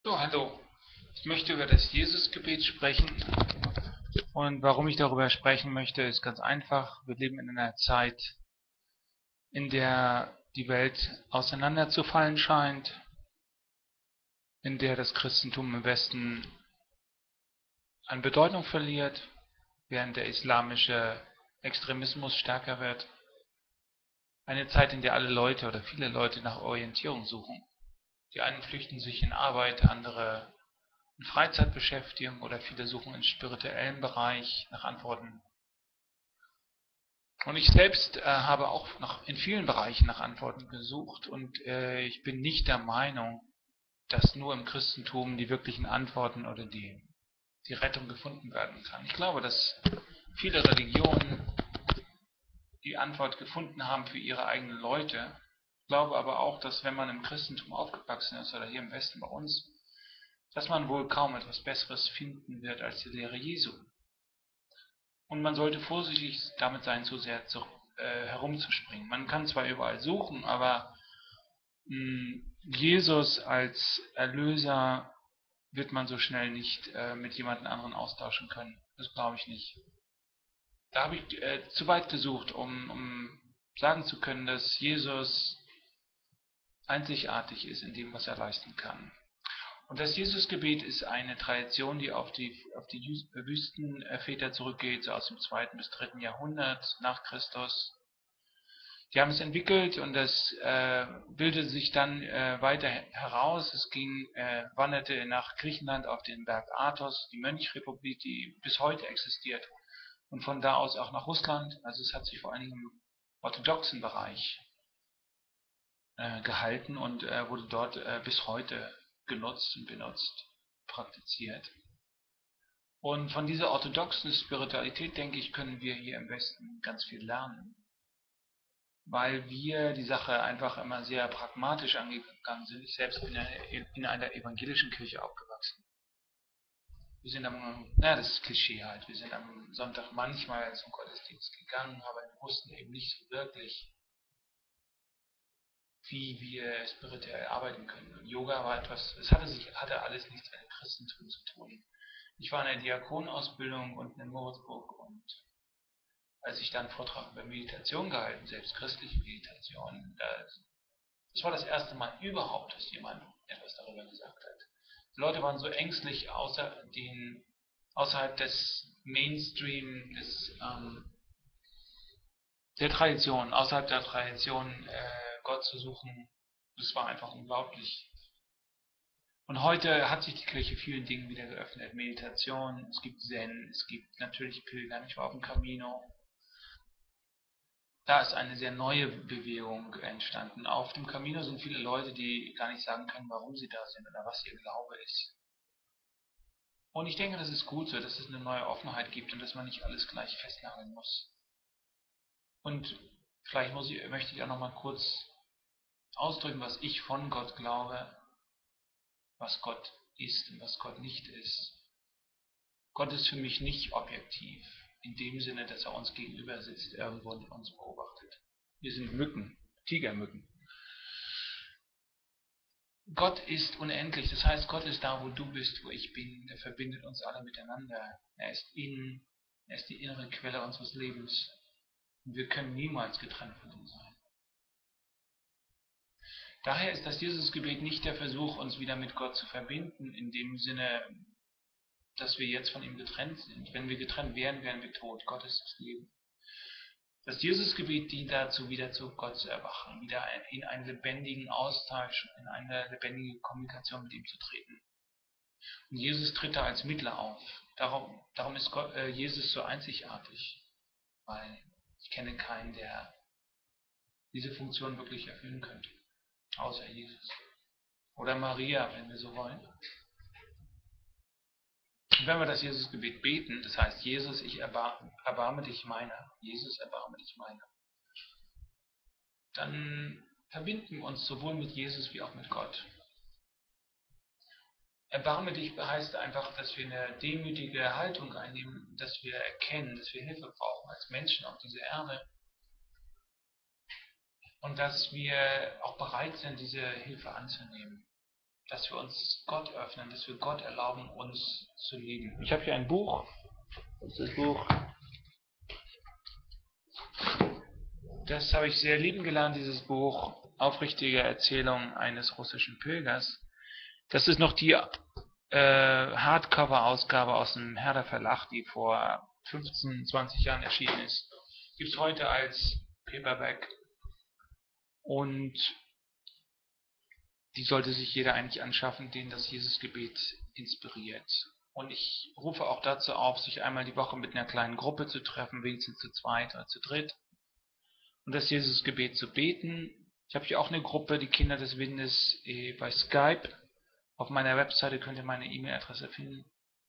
So, hallo. Ich möchte über das Jesusgebet sprechen. Und warum ich darüber sprechen möchte, ist ganz einfach. Wir leben in einer Zeit, in der die Welt auseinanderzufallen scheint, in der das Christentum im Westen an Bedeutung verliert, während der islamische Extremismus stärker wird. Eine Zeit, in der alle Leute oder viele Leute nach Orientierung suchen. Die einen flüchten sich in Arbeit, andere in Freizeitbeschäftigung oder viele suchen im spirituellen Bereich nach Antworten. Und ich selbst habe auch in vielen Bereichen nach Antworten gesucht und ich bin nicht der Meinung, dass nur im Christentum die wirklichen Antworten oder die Rettung gefunden werden kann. Ich glaube, dass viele Religionen die Antwort gefunden haben für ihre eigenen Leute. Ich glaube aber auch, dass wenn man im Christentum aufgewachsen ist oder hier im Westen bei uns, dass man wohl kaum etwas Besseres finden wird als die Lehre Jesu. Und man sollte vorsichtig damit sein, zu sehr herumzuspringen. Man kann zwar überall suchen, aber Jesus als Erlöser wird man so schnell nicht mit jemand anderen austauschen können. Das glaube ich nicht. Da habe ich zu weit gesucht, um sagen zu können, dass Jesus einzigartig ist in dem, was er leisten kann. Und das Jesusgebet ist eine Tradition, die auf die Wüstenväter zurückgeht, so aus dem 2. bis 3. Jahrhundert nach Christus. Die haben es entwickelt und das bildete sich dann weiter heraus. Es wanderte nach Griechenland auf den Berg Athos, die Mönchrepublik, die bis heute existiert. Und von da aus auch nach Russland. Also es hat sich vor allen Dingen im orthodoxen Bereich gehalten und wurde dort bis heute genutzt und benutzt, praktiziert. Und von dieser orthodoxen Spiritualität, denke ich, können wir hier im Westen ganz viel lernen, weil wir die Sache einfach immer sehr pragmatisch angegangen sind. Ich selbst bin ja in einer evangelischen Kirche aufgewachsen. Wir sind das ist Klischee halt, wir sind am Sonntag manchmal zum Gottesdienst gegangen, aber wir wussten eben nicht so wirklich, wie wir spirituell arbeiten können. Und Yoga war etwas, hatte alles nichts mit dem Christentum zu tun. Ich war in der Diakonausbildung unten in Moritzburg und als ich dann einen Vortrag über Meditation gehalten, selbst christliche Meditation, das war das erste Mal überhaupt, dass jemand etwas darüber gesagt hat. Die Leute waren so ängstlich außerhalb des Mainstream, außerhalb der Tradition, Gott zu suchen. Das war einfach unglaublich. Und heute hat sich die Kirche vielen Dingen wieder geöffnet. Meditation, es gibt Zen, es gibt natürlich Pilgern. Ich war auf dem Camino. Da ist eine sehr neue Bewegung entstanden. Auf dem Camino sind viele Leute, die gar nicht sagen können, warum sie da sind oder was ihr Glaube ist. Und ich denke, das ist gut so, dass es eine neue Offenheit gibt und dass man nicht alles gleich festnageln muss. Und vielleicht möchte ich auch noch mal kurz ausdrücken, was ich von Gott glaube, was Gott ist und was Gott nicht ist. Gott ist für mich nicht objektiv, in dem Sinne, dass er uns gegenüber sitzt, irgendwo und uns beobachtet. Wir sind Mücken, Tigermücken. Gott ist unendlich, das heißt, Gott ist da, wo du bist, wo ich bin. Er verbindet uns alle miteinander. Er ist die innere Quelle unseres Lebens. Und wir können niemals getrennt von ihm sein. Daher ist das Jesusgebet nicht der Versuch, uns wieder mit Gott zu verbinden, in dem Sinne, dass wir jetzt von ihm getrennt sind. Wenn wir getrennt wären, wären wir tot. Gott ist das Leben. Das Jesusgebet dient dazu, wieder zu Gott zu erwachen, wieder in einen lebendigen Austausch, in eine lebendige Kommunikation mit ihm zu treten. Und Jesus tritt da als Mittler auf. Darum ist Jesus so einzigartig, weil ich kenne keinen, der diese Funktion wirklich erfüllen könnte, außer Jesus. Oder Maria, wenn wir so wollen. Und wenn wir das Jesusgebet beten, das heißt, Jesus, ich erbarme dich meiner, Jesus, erbarme dich meiner, dann verbinden wir uns sowohl mit Jesus wie auch mit Gott. Erbarme dich heißt einfach, dass wir eine demütige Haltung einnehmen, dass wir erkennen, dass wir Hilfe brauchen als Menschen auf dieser Erde und dass wir auch bereit sind, diese Hilfe anzunehmen. dass wir uns Gott öffnen, dass wir Gott erlauben, uns zu lieben. Ich habe hier ein Buch. Das ist das Buch. Das habe ich sehr lieben gelernt, dieses Buch. Aufrichtige Erzählung eines russischen Pilgers. Das ist noch die Hardcover-Ausgabe aus dem Herder Verlag, die vor 15, 20 Jahren erschienen ist. Gibt es heute als Paperback. Und die sollte sich jeder eigentlich anschaffen, den das Jesusgebet inspiriert. Und ich rufe auch dazu auf, sich einmal die Woche mit einer kleinen Gruppe zu treffen, wenigstens zu zweit oder zu dritt, und das Jesusgebet zu beten. Ich habe hier auch eine Gruppe, die Kinder des Windes, bei Skype. Auf meiner Webseite könnt ihr meine E-Mail-Adresse finden.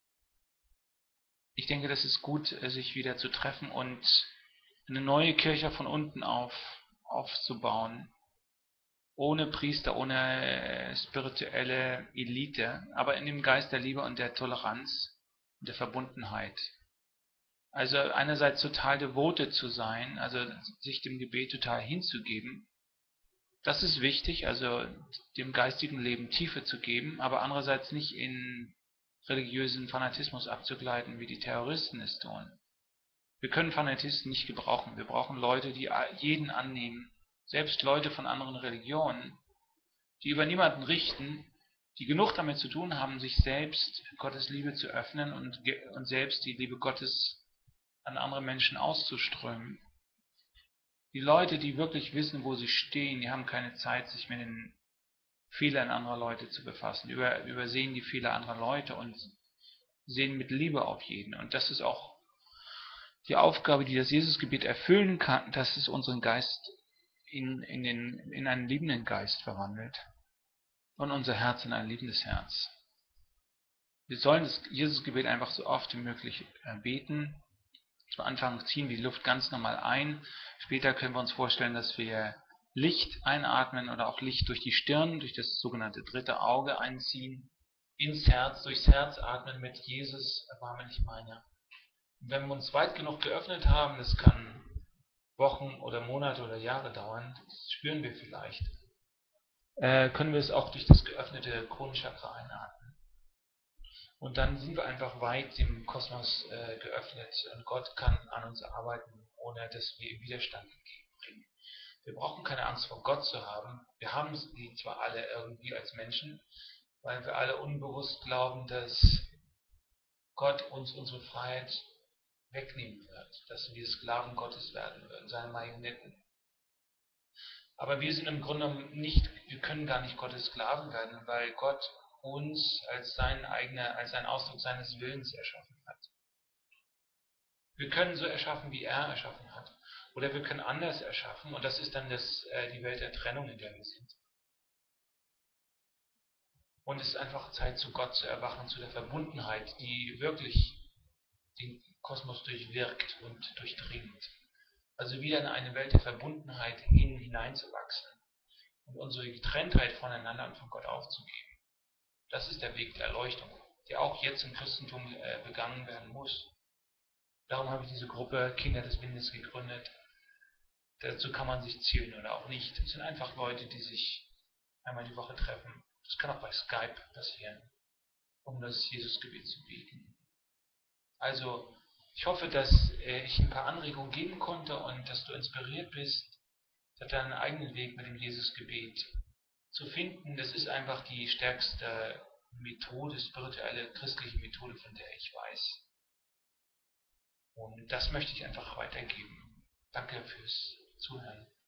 Ich denke, das ist gut, sich wieder zu treffen und eine neue Kirche von unten aufzubauen. Ohne Priester, ohne spirituelle Elite, aber in dem Geist der Liebe und der Toleranz und der Verbundenheit. Also einerseits total devote zu sein, also sich dem Gebet total hinzugeben. Das ist wichtig, also dem geistigen Leben Tiefe zu geben, aber andererseits nicht in religiösen Fanatismus abzugleiten, wie die Terroristen es tun. Wir können Fanatisten nicht gebrauchen. Wir brauchen Leute, die jeden annehmen, selbst Leute von anderen Religionen, die über niemanden richten, die genug damit zu tun haben, sich selbst Gottes Liebe zu öffnen und selbst die Liebe Gottes an andere Menschen auszuströmen. Die Leute, die wirklich wissen, wo sie stehen, die haben keine Zeit, sich mit den Fehlern anderer Leute zu befassen, übersehen die Fehler anderer Leute und sehen mit Liebe auf jeden. Und das ist auch die Aufgabe, die das Jesusgebet erfüllen kann, dass es unseren Geist in einen liebenden Geist verwandelt und unser Herz in ein liebendes Herz. Wir sollen das Jesusgebet einfach so oft wie möglich beten. Zu Anfang ziehen wir die Luft ganz normal ein. Später können wir uns vorstellen, dass wir Licht einatmen oder auch Licht durch die Stirn, durch das sogenannte dritte Auge einziehen. Ins Herz, durchs Herz atmen mit Jesus, erbarme dich meiner. Wenn wir uns weit genug geöffnet haben, das kann Wochen oder Monate oder Jahre dauern, das spüren wir vielleicht, können wir es auch durch das geöffnete Kronenchakra einatmen. Und dann sind wir einfach weit dem Kosmos geöffnet und Gott kann an uns arbeiten, ohne dass wir ihm Widerstand entgegenbringen. Wir brauchen keine Angst vor Gott zu haben. Wir haben sie zwar alle irgendwie als Menschen, weil wir alle unbewusst glauben, dass Gott uns unsere Freiheit wegnehmen wird, dass wir Sklaven Gottes werden würden, seine Marionetten. Aber wir sind im Grunde genommen nicht, wir können gar nicht Gottes Sklaven werden, weil Gott uns als ein Ausdruck seines Willens erschaffen hat. Wir können so erschaffen, wie er erschaffen hat. Oder wir können anders erschaffen, und das ist dann die Welt der Trennung, in der wir sind. Und es ist einfach Zeit, zu Gott zu erwachen, zu der Verbundenheit, die wirklich den Kosmos durchwirkt und durchdringt. Also wieder in eine Welt der Verbundenheit hineinzuwachsen und unsere Getrenntheit voneinander und von Gott aufzugeben. Das ist der Weg der Erleuchtung, der auch jetzt im Christentum begangen werden muss. Darum habe ich diese Gruppe Kinder des Windes gegründet. Dazu kann man sich zählen oder auch nicht. Es sind einfach Leute, die sich einmal die Woche treffen. Das kann auch bei Skype passieren, um das Jesusgebet zu beten. Also, ich hoffe, dass ich ein paar Anregungen geben konnte und dass du inspiriert bist, deinen eigenen Weg mit dem Jesusgebet zu finden. Das ist einfach die stärkste Methode, spirituelle, christliche Methode, von der ich weiß. Und das möchte ich einfach weitergeben. Danke fürs Zuhören.